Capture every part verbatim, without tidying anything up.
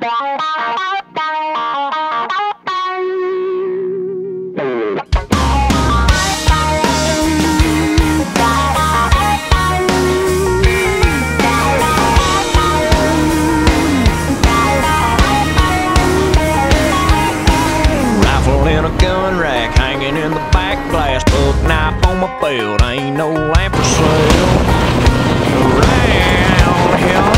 Rifle in a gun rack, hanging in the back glass. Buck knife on my belt, ain't no lamp for sale. Around here,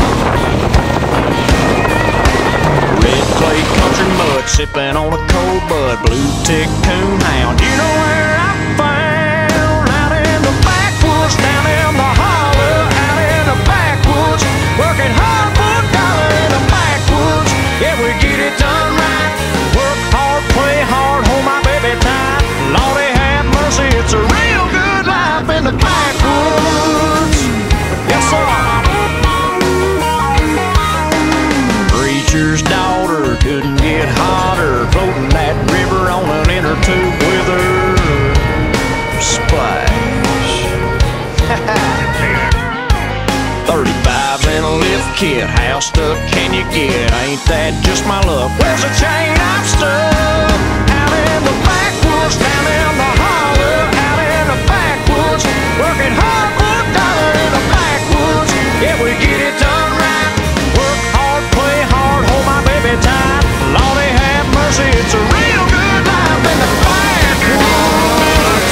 red clay country mud, sipping on a cold bud. Blue tick coon hound, you know where I'm found? Out in the backwoods, down in the holler. Out in the backwoods, working hard for a dollar in the backwoods. Yeah, we get it done right. Work hard, play hard, hold my baby tight. Lordy have mercy, it's a real good life in the backwoods. Yes, sir. Preacher's daughter couldn't get hotter, floating that river on an inner tube with her. Splash. thirty-fives and a lift kit, how stuck can you get? Ain't that just my luck? Where's the chain I'm stuck? Out in the backwoods, down in the holler. Out in the backwoods, working hard for a dollar in the backwoods. Yeah, we get it done right. Work hard, play hard, hold my baby tight. Lordy have mercy, it's a real good life in the backwoods.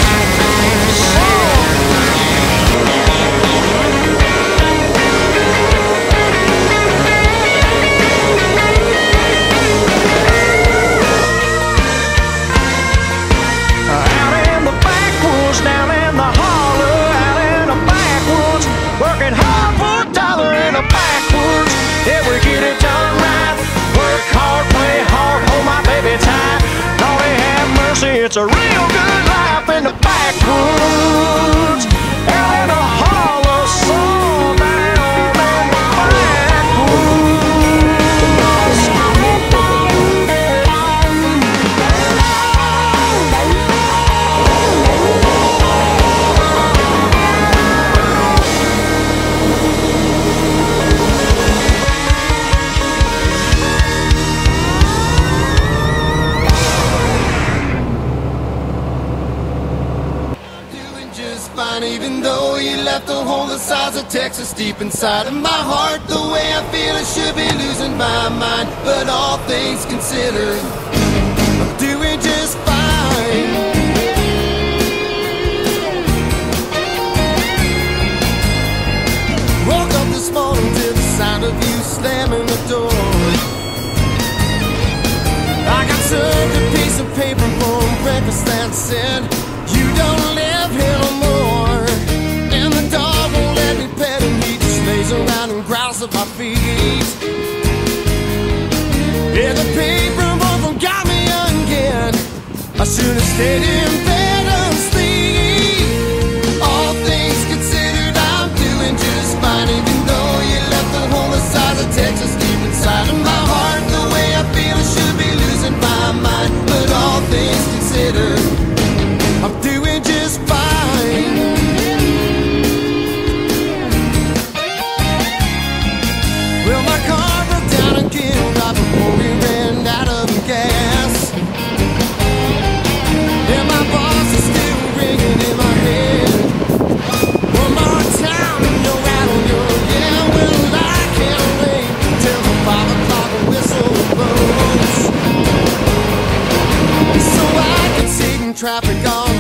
Out in the backwoods, down in the holler. Out in the backwoods, working hard for a dollar in the backwoods. Yeah, we get it done right. Work hard, play hard, hold my baby tight. Lordy have mercy, it's a real good life in the backwoods. Out in the holler, so down in the backwoods. Doing just fine, even though you left a hole the size of Texas deep inside of my heart. The way I feel, I should be losing my mind, but all things considered, I'm doing just fine. Woke up this morning to the sound of you slamming the door. I got served a piece of paper for breakfast that said, you don't live here no more. And the dog won't let me pet him, he just lays around and growls at my feet. Yeah, the paper boy got me again. I should have stayed in bed and sleep. All things considered, I'm doing just fine, even though you left the hole the size of Texas deep inside of my heart. The way I feel, I should be losing my mind, but all things considered, I'm doing just fine. Well, my car broke down again right before we ran out of gas. And my boss is still ringing in my head. One more time and you're out on your yeah. Well, I can't wait till the five o'clock whistle blows, so I can sit in traffic all